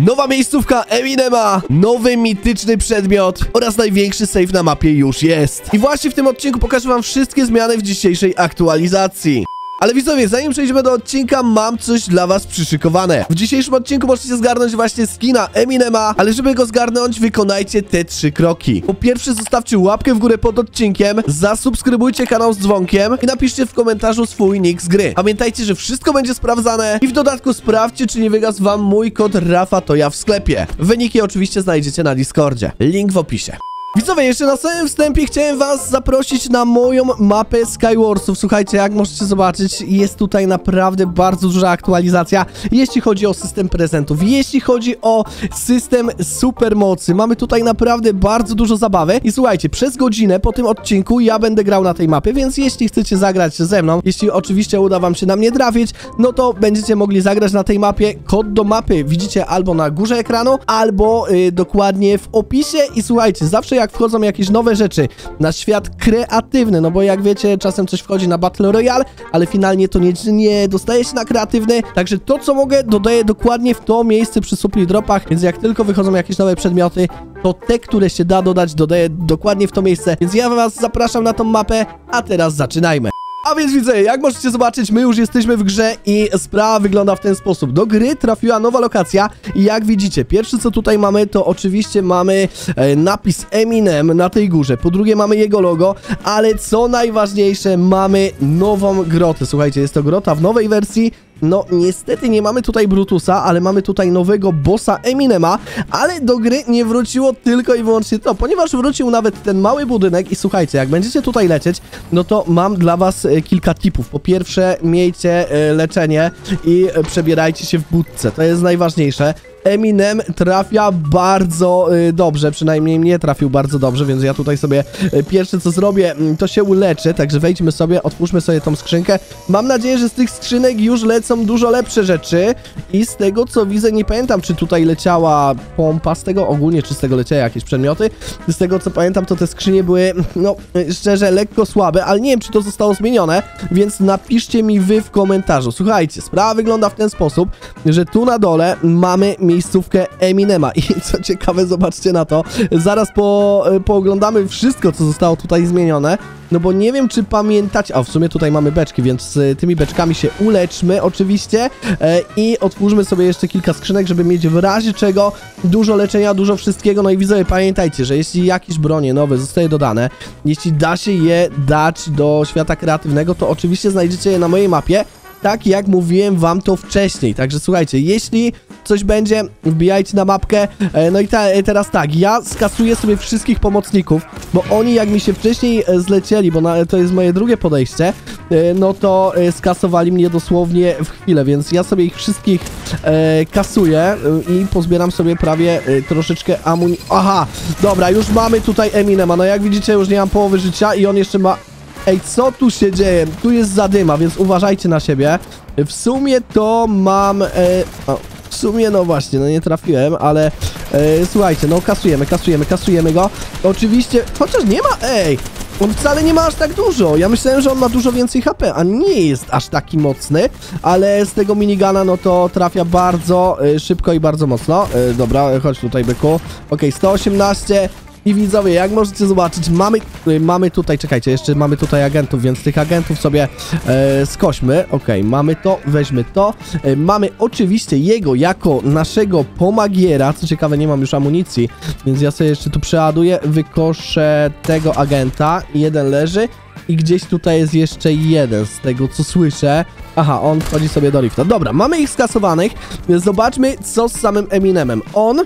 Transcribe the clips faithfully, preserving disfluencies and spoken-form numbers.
Nowa miejscówka Eminema, nowy mityczny przedmiot oraz największy save na mapie już jest. I właśnie w tym odcinku pokażę wam wszystkie zmiany w dzisiejszej aktualizacji. Ale widzowie, zanim przejdziemy do odcinka, mam coś dla was przyszykowane. W dzisiejszym odcinku możecie zgarnąć właśnie skina Eminema, ale żeby go zgarnąć, wykonajcie te trzy kroki. Po pierwsze, zostawcie łapkę w górę pod odcinkiem, zasubskrybujcie kanał z dzwonkiem i napiszcie w komentarzu swój nick z gry. Pamiętajcie, że wszystko będzie sprawdzane i w dodatku sprawdźcie, czy nie wygasł wam mój kod Rafa to ja w sklepie. Wyniki oczywiście znajdziecie na Discordzie. Link w opisie. Widzowie, jeszcze na samym wstępie chciałem was zaprosić na moją mapę Skywarsów. Słuchajcie, jak możecie zobaczyć, jest tutaj naprawdę bardzo duża aktualizacja, jeśli chodzi o system prezentów, jeśli chodzi o system supermocy. Mamy tutaj naprawdę bardzo dużo zabawy i słuchajcie, przez godzinę po tym odcinku ja będę grał na tej mapie, więc jeśli chcecie zagrać ze mną, jeśli oczywiście uda wam się na mnie trafić, no to będziecie mogli zagrać na tej mapie. Kod do mapy widzicie albo na górze ekranu, albo yy, dokładnie w opisie i słuchajcie, zawsze jak jak wchodzą jakieś nowe rzeczy na świat kreatywny, no bo jak wiecie, czasem coś wchodzi na Battle Royale, ale finalnie to nie, nie dostaje się na kreatywny, także to, co mogę, dodaję dokładnie w to miejsce przy supply dropach, więc jak tylko wychodzą jakieś nowe przedmioty, to te, które się da dodać, dodaję dokładnie w to miejsce, więc ja was zapraszam na tą mapę, a teraz zaczynajmy. A więc widzę, jak możecie zobaczyć, my już jesteśmy w grze i sprawa wygląda w ten sposób. Do gry trafiła nowa lokacja i jak widzicie, pierwsze co tutaj mamy, to oczywiście mamy e, napis Eminem na tej górze. Po drugie mamy jego logo, ale co najważniejsze, mamy nową grotę. Słuchajcie, jest to grota w nowej wersji. No, niestety nie mamy tutaj Brutusa, ale mamy tutaj nowego bossa Eminema, ale do gry nie wróciło tylko i wyłącznie to, ponieważ wrócił nawet ten mały budynek i słuchajcie, jak będziecie tutaj lecieć, no to mam dla was e, kilka tipów. Po pierwsze, miejcie e, leczenie i e, przebierajcie się w budce, to jest najważniejsze. Eminem trafia bardzo y, dobrze, przynajmniej mnie trafił bardzo dobrze, więc ja tutaj sobie y, pierwsze co zrobię, y, to się uleczę, także wejdźmy sobie, otwórzmy sobie tą skrzynkę. Mam nadzieję, że z tych skrzynek już lecą dużo lepsze rzeczy i z tego co widzę, nie pamiętam czy tutaj leciała pompa z tego ogólnie, czy z tego leciały jakieś przedmioty. Z tego co pamiętam, to te skrzynie były, no szczerze, lekko słabe, ale nie wiem czy to zostało zmienione, więc napiszcie mi wy w komentarzu. Słuchajcie, sprawa wygląda w ten sposób, że tu na dole mamy miejscówkę Eminema i co ciekawe, zobaczcie na to, zaraz po, pooglądamy wszystko, co zostało tutaj zmienione, no bo nie wiem, czy pamiętacie, a w sumie tutaj mamy beczki, więc z tymi beczkami się uleczmy oczywiście e, i otwórzmy sobie jeszcze kilka skrzynek, żeby mieć w razie czego dużo leczenia, dużo wszystkiego. No i widzowie, pamiętajcie, że jeśli jakieś bronie nowe zostaje dodane, jeśli da się je dać do świata kreatywnego, to oczywiście znajdziecie je na mojej mapie, tak jak mówiłem wam to wcześniej. Także słuchajcie, jeśli coś będzie, wbijajcie na mapkę. E, no i ta, e, teraz tak, ja skasuję sobie wszystkich pomocników, bo oni jak mi się wcześniej e, zlecieli, bo na, to jest moje drugie podejście, e, no to e, skasowali mnie dosłownie w chwilę, więc ja sobie ich wszystkich e, kasuję e, i pozbieram sobie prawie e, troszeczkę amunicji. Aha, dobra, już mamy tutaj Eminema, no jak widzicie, już nie mam połowy życia i on jeszcze ma... Ej, co tu się dzieje? Tu jest zadyma, więc uważajcie na siebie. W sumie to mam... E, o, w sumie, no właśnie, no nie trafiłem, ale... E, słuchajcie, no kasujemy, kasujemy, kasujemy go. Oczywiście, chociaż nie ma... Ej, on wcale nie ma aż tak dużo. Ja myślałem, że on ma dużo więcej H P, a nie jest aż taki mocny. Ale z tego minigana, no to trafia bardzo e, szybko i bardzo mocno. E, dobra, chodź tutaj, byku. Okej, sto osiemnaście... I widzowie, jak możecie zobaczyć, mamy, y, mamy tutaj, czekajcie, jeszcze mamy tutaj agentów, więc tych agentów sobie e, skośmy. Okej, okay, mamy to, weźmy to. E, mamy oczywiście jego jako naszego pomagiera. Co ciekawe, nie mam już amunicji, więc ja sobie jeszcze tu przeładuję, wykoszę tego agenta. Jeden leży i gdzieś tutaj jest jeszcze jeden z tego, co słyszę. Aha, on wchodzi sobie do lifta. Dobra, mamy ich skasowanych. Zobaczmy, co z samym Eminemem. On...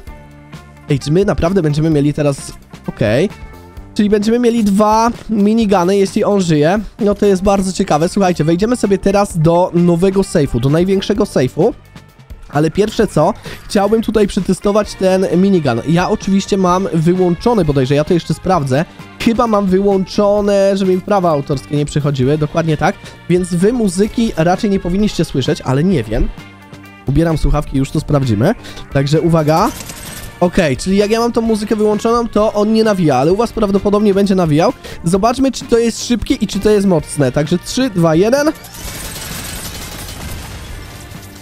Ej, czy my naprawdę będziemy mieli teraz... Okej. Okay. Czyli będziemy mieli dwa minigany, jeśli on żyje. No to jest bardzo ciekawe. Słuchajcie, wejdziemy sobie teraz do nowego sejfu, do największego sejfu. Ale pierwsze co, chciałbym tutaj przetestować ten minigun. Ja oczywiście mam wyłączony bodajże, ja to jeszcze sprawdzę. Chyba mam wyłączone, żeby mi prawa autorskie nie przychodziły, dokładnie tak. Więc wy muzyki raczej nie powinniście słyszeć, ale nie wiem. Ubieram słuchawki, już to sprawdzimy. Także uwaga. Okej, okay, czyli jak ja mam tą muzykę wyłączoną, to on nie nawija, ale u was prawdopodobnie będzie nawijał. Zobaczmy, czy to jest szybkie i czy to jest mocne. Także trzy, dwa, jeden.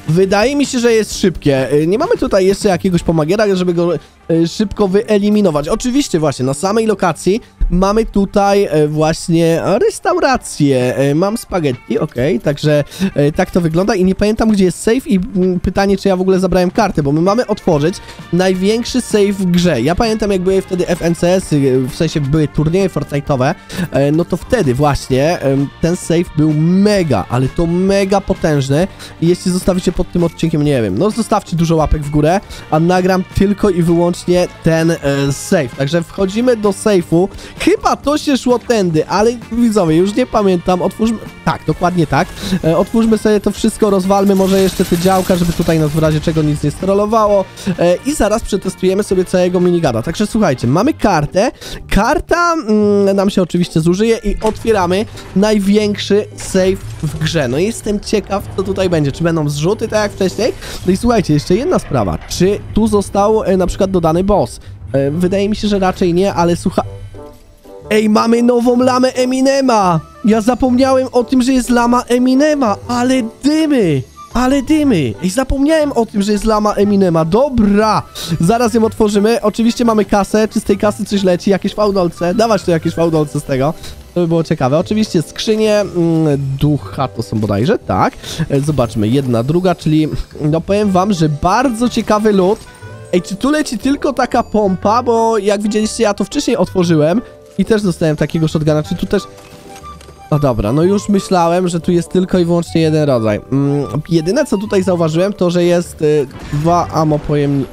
Wydaje mi się, że jest szybkie. Nie mamy tutaj jeszcze jakiegoś pomagiera, żeby go szybko wyeliminować. Oczywiście właśnie na samej lokacji mamy tutaj właśnie restaurację. Mam spaghetti, okej, okay, także tak to wygląda i nie pamiętam, gdzie jest safe i pytanie, czy ja w ogóle zabrałem kartę, bo my mamy otworzyć największy safe w grze. Ja pamiętam, jak były wtedy F N C S-y, w sensie były turnieje Fortnite'owe, no to wtedy właśnie ten safe był mega, ale to mega potężny i jeśli zostawicie pod tym odcinkiem, nie wiem, no zostawcie dużo łapek w górę, a nagram tylko i wyłącznie ten e, safe. Także wchodzimy do safe'u. Chyba to się szło tędy, ale widzowie, już nie pamiętam. Otwórzmy... Tak, dokładnie tak. E, otwórzmy sobie to wszystko, rozwalmy może jeszcze te działka, żeby tutaj nas w razie czego nic nie strollowało. E, I zaraz przetestujemy sobie całego minigana. Także słuchajcie, mamy kartę. Karta mm, nam się oczywiście zużyje i otwieramy największy safe w grze. No jestem ciekaw, co tutaj będzie. Czy będą zrzuty, tak jak wcześniej? No i słuchajcie, jeszcze jedna sprawa. Czy tu został e, na przykład dodany boss? E, wydaje mi się, że raczej nie, ale słucha... Ej, mamy nową lamę Eminema! Ja zapomniałem o tym, że jest lama Eminema, ale dymy! Ale dymy! Ej, zapomniałem o tym, że jest lama Eminema. Dobra! Zaraz ją otworzymy. Oczywiście mamy kasę. Czy z tej kasy coś leci? Jakieś fałdolce? Dawać tu jakieś fałdolce z tego. To by było ciekawe. Oczywiście skrzynie mm, ducha to są bodajże, tak. E, zobaczmy, jedna, druga, czyli no powiem wam, że bardzo ciekawy loot. Ej, czy tu leci tylko taka pompa? Bo jak widzieliście, ja to wcześniej otworzyłem i też dostałem takiego shotguna. Czy tu też... No dobra, no już myślałem, że tu jest tylko i wyłącznie jeden rodzaj. Mm, jedyne, co tutaj zauważyłem, to, że jest y, dwa ammo pojemniki.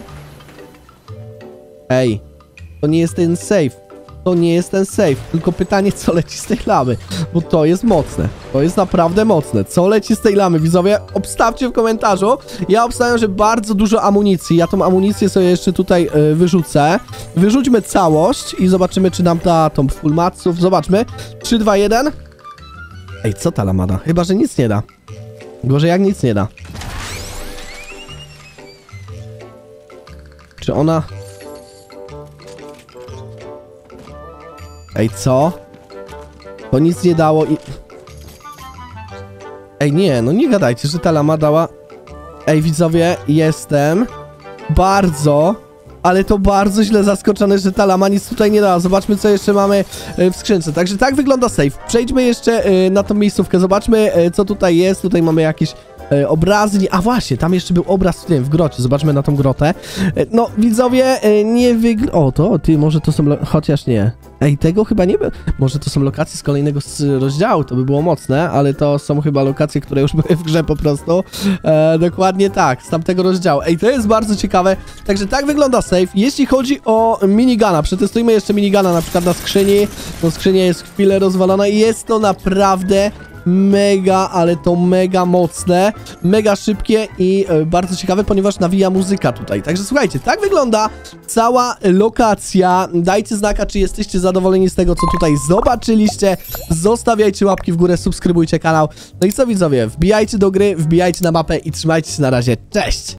Ej, to nie jest ten safe. To nie jest ten safe, tylko pytanie, co leci z tej lamy, bo to jest mocne, to jest naprawdę mocne, co leci z tej lamy, widzowie, obstawcie w komentarzu. Ja obstawiam, że bardzo dużo amunicji, ja tą amunicję sobie jeszcze tutaj y, wyrzucę, wyrzućmy całość i zobaczymy, czy nam da tą full matsów, zobaczmy, trzy, dwa, jeden. Ej, co ta lama da? Chyba, że nic nie da, gorzej jak nic nie da. Czy ona... Ej, co? To nic nie dało i... Ej, nie, no nie gadajcie, że ta lama dała... Ej, widzowie, jestem bardzo, ale to bardzo źle zaskoczony, że ta lama nic tutaj nie dała. Zobaczmy, co jeszcze mamy w skrzynce. Także tak wygląda safe. Przejdźmy jeszcze na tą miejscówkę. Zobaczmy, co tutaj jest. Tutaj mamy jakieś... obrazy, a właśnie, tam jeszcze był obraz w tym, w grocie, zobaczmy na tą grotę. No, widzowie, nie wygl... O, to, ty, może to są... Chociaż nie. Ej, tego chyba nie było. Może to są lokacje z kolejnego rozdziału, to by było mocne, ale to są chyba lokacje, które już były w grze po prostu. E, dokładnie tak, z tamtego rozdziału. Ej, to jest bardzo ciekawe. Także tak wygląda safe. Jeśli chodzi o minigana, przetestujmy jeszcze minigana na przykład na skrzyni. To skrzynia jest chwilę rozwalona i jest to naprawdę... mega, ale to mega mocne, mega szybkie i e, bardzo ciekawe, ponieważ nawija muzyka tutaj. Także słuchajcie, tak wygląda cała lokacja. Dajcie znaka, czy jesteście zadowoleni z tego, co tutaj zobaczyliście. Zostawiajcie łapki w górę, subskrybujcie kanał. No i co widzowie, wbijajcie do gry, wbijajcie na mapę i trzymajcie się na razie. Cześć!